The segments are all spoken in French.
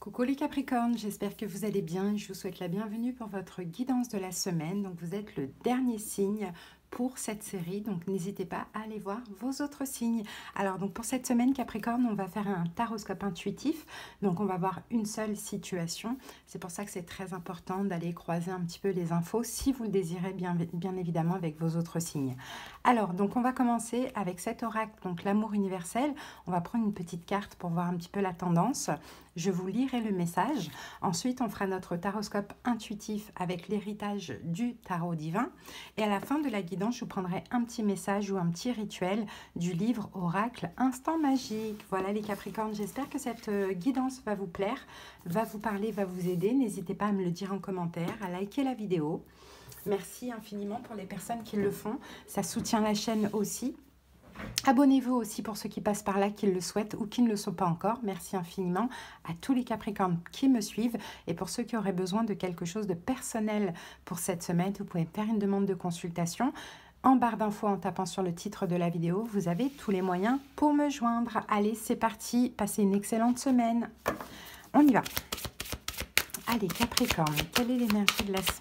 Coucou les Capricornes, j'espère que vous allez bien. Je vous souhaite la bienvenue pour votre guidance de la semaine. Donc vous êtes le dernier signe pour cette série, donc n'hésitez pas à aller voir vos autres signes. Alors donc pour cette semaine Capricorne, on va faire un taroscope intuitif. Donc on va voir une seule situation. C'est pour ça que c'est très important d'aller croiser un petit peu les infos si vous le désirez bien évidemment avec vos autres signes. Alors donc on va commencer avec cet oracle, donc l'amour universel. On va prendre une petite carte pour voir un petit peu la tendance. Je vous lirai le message. Ensuite, on fera notre taroscope intuitif avec l'héritage du tarot divin. Et à la fin de la guidance, je vous prendrai un petit message ou un petit rituel du livre Oracle Instant Magique. Voilà les Capricornes, j'espère que cette guidance va vous plaire, va vous parler, va vous aider. N'hésitez pas à me le dire en commentaire, à liker la vidéo. Merci infiniment pour les personnes qui le font. Ça soutient la chaîne aussi. Abonnez-vous aussi pour ceux qui passent par là, qui le souhaitent ou qui ne le sont pas encore. Merci infiniment à tous les Capricornes qui me suivent. Et pour ceux qui auraient besoin de quelque chose de personnel pour cette semaine, vous pouvez faire une demande de consultation. En barre d'infos, en tapant sur le titre de la vidéo, vous avez tous les moyens pour me joindre. Allez, c'est parti. Passez une excellente semaine. On y va. Allez, Capricorne, quelle est l'énergie de la semaine ?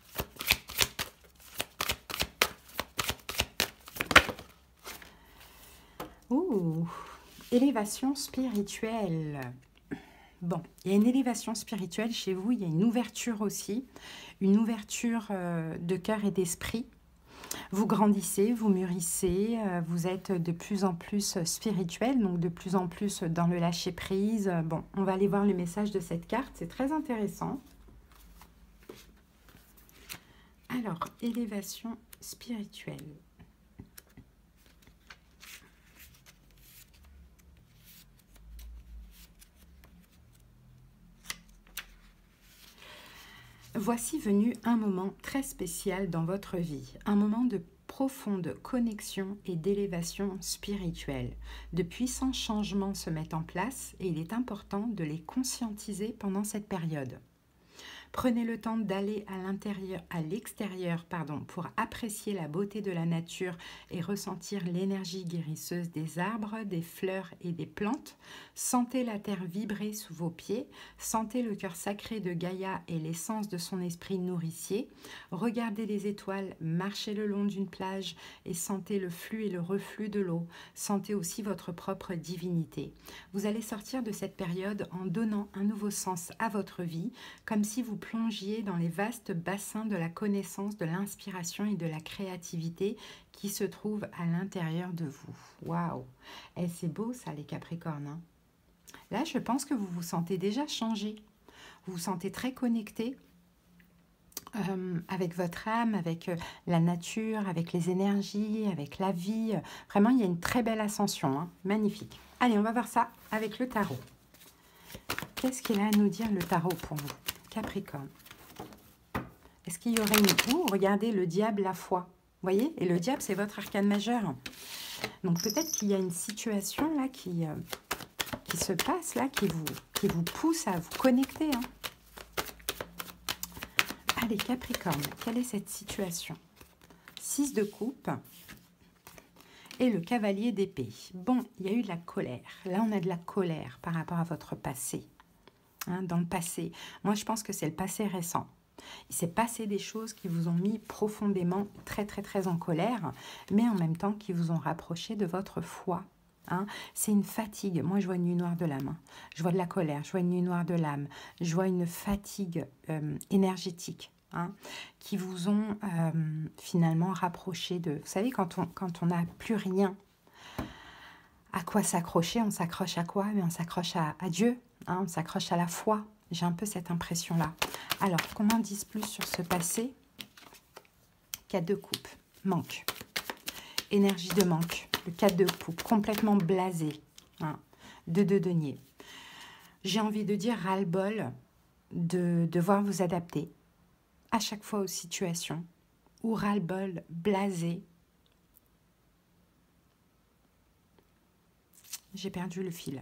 Ouh, élévation spirituelle. Bon, il y a une élévation spirituelle chez vous, il y a une ouverture aussi, une ouverture de cœur et d'esprit. Vous grandissez, vous mûrissez, vous êtes de plus en plus spirituel, donc de plus en plus dans le lâcher-prise. Bon, on va aller voir le message de cette carte, c'est très intéressant. Alors, élévation spirituelle. Voici venu un moment très spécial dans votre vie, un moment de profonde connexion et d'élévation spirituelle. De puissants changements se mettent en place et il est important de les conscientiser pendant cette période. Prenez le temps d'aller à l'extérieur pour apprécier la beauté de la nature et ressentir l'énergie guérisseuse des arbres, des fleurs et des plantes. Sentez la terre vibrer sous vos pieds. Sentez le cœur sacré de Gaïa et l'essence de son esprit nourricier. Regardez les étoiles, marchez le long d'une plage et sentez le flux et le reflux de l'eau. Sentez aussi votre propre divinité. Vous allez sortir de cette période en donnant un nouveau sens à votre vie, comme si vous plongiez dans les vastes bassins de la connaissance, de l'inspiration et de la créativité qui se trouvent à l'intérieur de vous. Waouh! Et c'est beau ça les Capricornes. Hein? Là, je pense que vous vous sentez déjà changé. Vous vous sentez très connecté avec votre âme, avec la nature, avec les énergies, avec la vie. Vraiment, il y a une très belle ascension. Hein? Magnifique. Allez, on va voir ça avec le tarot. Qu'est-ce qu'il a à nous dire le tarot pour vous? Capricorne. Est-ce qu'il y aurait une... Ouh, regardez, le diable, la foi. Vous voyez? Et le diable, c'est votre arcane majeur. Donc, peut-être qu'il y a une situation là qui se passe, là, qui vous pousse à vous connecter. Hein. Allez, Capricorne, quelle est cette situation? 6 de coupe et le cavalier d'épée. Bon, il y a eu de la colère. Là, on a de la colère par rapport à votre passé. Hein, dans le passé. Moi, je pense que c'est le passé récent. Il s'est passé des choses qui vous ont mis profondément très en colère, mais en même temps qui vous ont rapproché de votre foi. Hein. C'est une fatigue. Moi, je vois une nuit noire de l'âme. Hein. Je vois de la colère, je vois une nuit noire de l'âme. Je vois une fatigue énergétique. Hein, qui vous ont finalement rapproché de... Vous savez, quand on n'a plus rien à quoi s'accrocher, on s'accroche à quoi? Mais on s'accroche à Dieu. Hein, on s'accroche à la foi. J'ai un peu cette impression-là. Alors, qu'on m'en dise plus sur ce passé? 4 de coupe. Manque. Énergie de manque. Le 4 de coupe. Complètement blasé. Hein, de denier. J'ai envie de dire ras-le-bol de devoir vous adapter à chaque fois aux situations. Ou ras-le-bol, blasé. J'ai perdu le fil.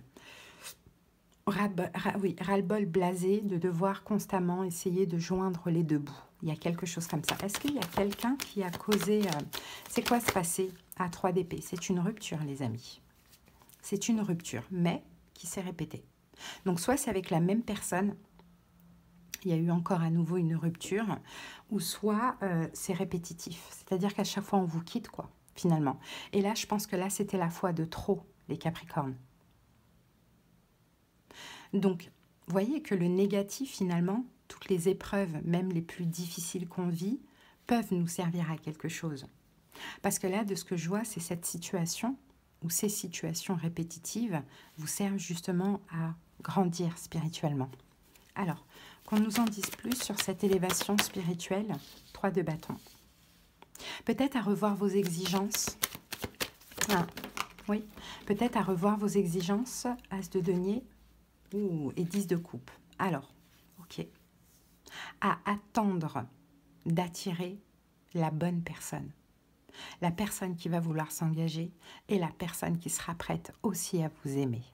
Oui, ras-le-bol blasé de devoir constamment essayer de joindre les deux bouts. Il y a quelque chose comme ça. Est-ce qu'il y a quelqu'un qui a causé... C'est quoi ce passé à 3 d'épée? C'est une rupture, les amis. C'est une rupture, mais qui s'est répétée. Donc soit c'est avec la même personne, il y a eu encore à nouveau une rupture, ou soit c'est répétitif. C'est-à-dire qu'à chaque fois on vous quitte, quoi, finalement. Et là, je pense que là, c'était la fois de trop, les Capricornes. Donc, voyez que le négatif, finalement, toutes les épreuves, même les plus difficiles qu'on vit, peuvent nous servir à quelque chose. Parce que là, de ce que je vois, c'est cette situation, ou ces situations répétitives, vous servent justement à grandir spirituellement. Alors, qu'on nous en dise plus sur cette élévation spirituelle, 3 de bâton. Peut-être à revoir vos exigences. Ah, oui, peut-être à revoir vos exigences, As de denier et 10 de coupe. Alors, ok. À attendre d'attirer la bonne personne. La personne qui va vouloir s'engager et la personne qui sera prête aussi à vous aimer.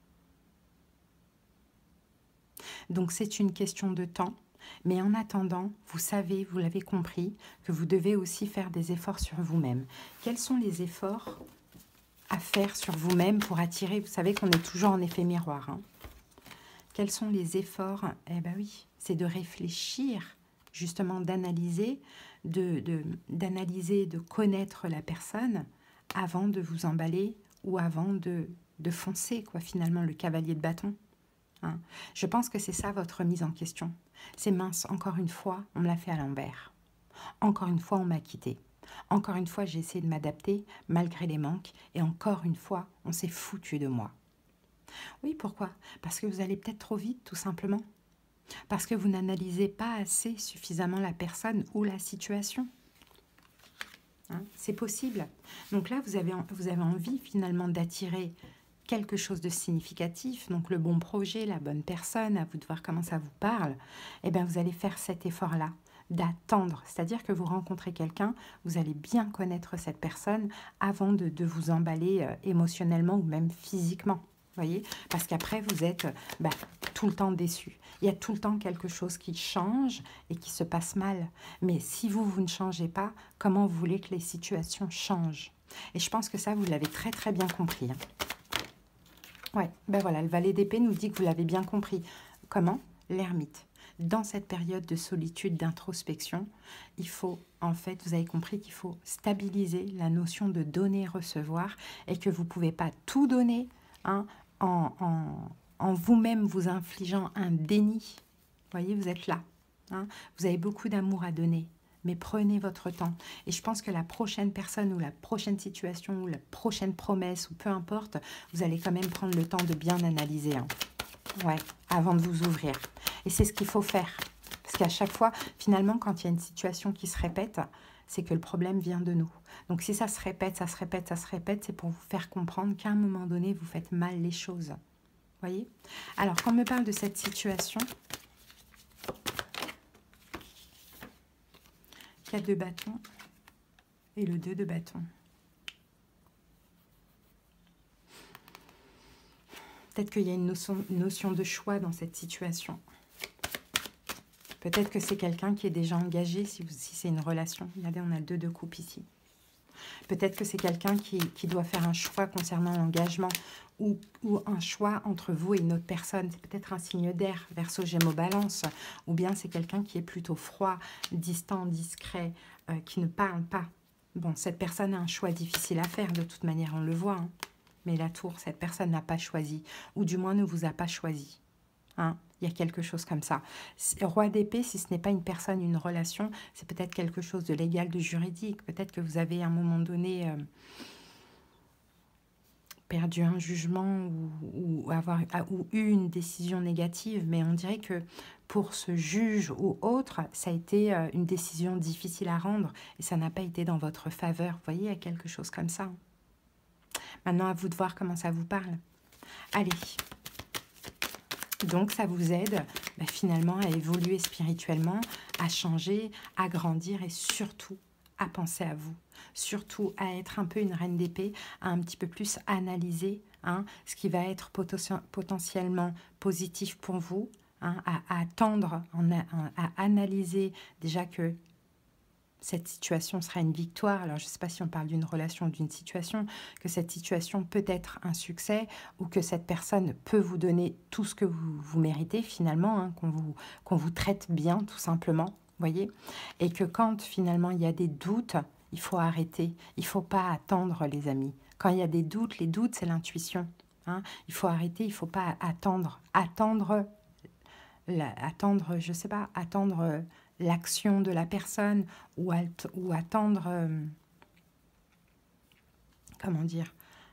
Donc c'est une question de temps, mais en attendant, vous savez, vous l'avez compris, que vous devez aussi faire des efforts sur vous-même. Quels sont les efforts à faire sur vous-même pour attirer? Vous savez qu'on est toujours en effet miroir. Hein. Quels sont les efforts? Eh bien oui, c'est de réfléchir, justement d'analyser, d'analyser, de connaître la personne avant de vous emballer ou avant de foncer, quoi, finalement, le cavalier de bâton. Hein. Je pense que c'est ça votre mise en question. C'est mince, encore une fois, on me l'a fait à l'envers. Encore une fois, on m'a quitté. Encore une fois, j'ai essayé de m'adapter malgré les manques. Et encore une fois, on s'est foutu de moi. Oui, pourquoi? Parce que vous allez peut-être trop vite, tout simplement. Parce que vous n'analysez pas assez suffisamment la personne ou la situation. Hein, c'est possible. Donc là, vous avez envie finalement d'attirer quelque chose de significatif, donc le bon projet, la bonne personne, à vous de voir comment ça vous parle, eh bien vous allez faire cet effort-là, d'attendre. C'est-à-dire que vous rencontrez quelqu'un, vous allez bien connaître cette personne avant de vous emballer émotionnellement ou même physiquement. Voyez, parce qu'après, vous êtes tout le temps déçu. Il y a tout le temps quelque chose qui change et qui se passe mal. Mais si vous ne changez pas, comment vous voulez que les situations changent? Et je pense que ça, vous l'avez très très bien compris. Hein. Ouais, ben voilà, le valet d'épée nous dit que vous l'avez bien compris. Comment? L'ermite. Dans cette période de solitude, d'introspection, il faut, en fait, vous avez compris qu'il faut stabiliser la notion de donner-recevoir et que vous ne pouvez pas tout donner hein, en vous-même vous infligeant un déni. Vous voyez, vous êtes là. Hein, vous avez beaucoup d'amour à donner. Mais prenez votre temps. Et je pense que la prochaine personne ou la prochaine situation ou la prochaine promesse ou peu importe, vous allez quand même prendre le temps de bien analyser. Hein. Ouais, avant de vous ouvrir. Et c'est ce qu'il faut faire. Parce qu'à chaque fois, finalement, quand il y a une situation qui se répète, c'est que le problème vient de nous. Donc si ça se répète, ça se répète, ça se répète, c'est pour vous faire comprendre qu'à un moment donné, vous faites mal les choses. Voyez? Alors, quand on me parle de cette situation... 4 de bâton et le 2 de bâton. Peut-être qu'il y a une notion de choix dans cette situation. Peut-être que c'est quelqu'un qui est déjà engagé si c'est une relation. Regardez, on a le 2 de coupe ici. Peut-être que c'est quelqu'un qui doit faire un choix concernant l'engagement ou un choix entre vous et une autre personne. C'est peut-être un signe d'air, Verseau, Gémeaux, Balance. Ou bien c'est quelqu'un qui est plutôt froid, distant, discret, qui ne parle pas. Bon, cette personne a un choix difficile à faire, de toute manière, on le voit. Hein. Mais la tour, cette personne n'a pas choisi, ou du moins ne vous a pas choisi. Hein, il y a quelque chose comme ça. Roi d'épée, si ce n'est pas une personne, une relation, c'est peut-être quelque chose de légal, de juridique. Peut-être que vous avez à un moment donné perdu un jugement ou eu une décision négative. Mais on dirait que pour ce juge ou autre, ça a été une décision difficile à rendre et ça n'a pas été dans votre faveur. Vous voyez, il y a quelque chose comme ça. Maintenant, à vous de voir comment ça vous parle. Allez. Donc, ça vous aide finalement à évoluer spirituellement, à changer, à grandir et surtout à penser à vous. Surtout à être un peu une reine d'épée, à un petit peu plus analyser ce qui va être potentiellement positif pour vous, à attendre, à analyser déjà que cette situation sera une victoire. Alors, je ne sais pas si on parle d'une relation ou d'une situation, que cette situation peut être un succès ou que cette personne peut vous donner tout ce que vous méritez finalement, hein, qu'on vous traite bien tout simplement, voyez. Et que quand finalement il y a des doutes, il faut arrêter. Il ne faut pas attendre, les amis. Quand il y a des doutes, les doutes, c'est l'intuition. Hein. Il faut arrêter, il ne faut pas attendre. Attendre, je sais pas, attendre l'action de la personne ou attendre, comment dire,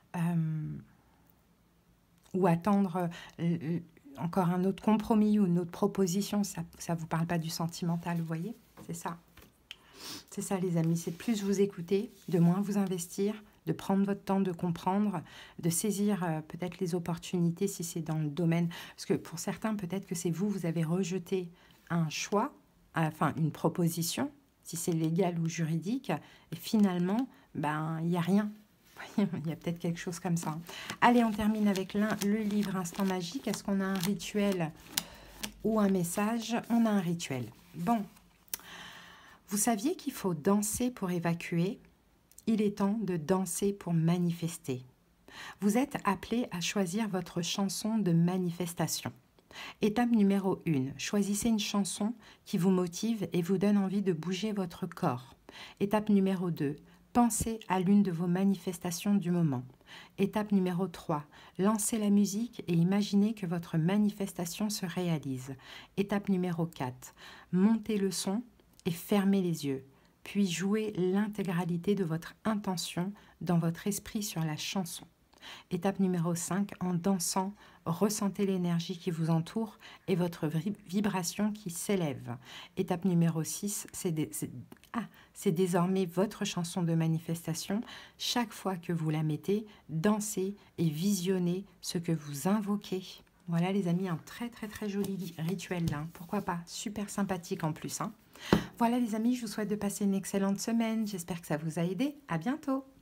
ou attendre encore un autre compromis ou une autre proposition. Ça ne vous parle pas du sentimental, vous voyez? C'est ça. C'est ça, les amis. C'est de plus vous écouter, de moins vous investir, de prendre votre temps de comprendre, de saisir peut-être les opportunités si c'est dans le domaine. Parce que pour certains, peut-être que c'est vous avez rejeté un choix, enfin une proposition, si c'est légal ou juridique, et finalement, ben, il n'y a rien. Il y a peut-être quelque chose comme ça. Allez, on termine avec le livre Instant Magique. Est-ce qu'on a un rituel ou un message? On a un rituel. Bon. Vous saviez qu'il faut danser pour évacuer? Il est temps de danser pour manifester. Vous êtes appelé à choisir votre chanson de manifestation. Étape numéro 1. Choisissez une chanson qui vous motive et vous donne envie de bouger votre corps. Étape numéro 2. Pensez à l'une de vos manifestations du moment. Étape numéro 3. Lancez la musique et imaginez que votre manifestation se réalise. Étape numéro 4. Montez le son et fermez les yeux. Puis jouez l'intégralité de votre intention dans votre esprit sur la chanson. Étape numéro 5, en dansant, ressentez l'énergie qui vous entoure et votre vibration qui s'élève. Étape numéro 6, c'est désormais votre chanson de manifestation. Chaque fois que vous la mettez, dansez et visionnez ce que vous invoquez. Voilà les amis, un très très très joli rituel là. Pourquoi pas? Super sympathique en plus. Hein. Voilà les amis, je vous souhaite de passer une excellente semaine. J'espère que ça vous a aidé. À bientôt.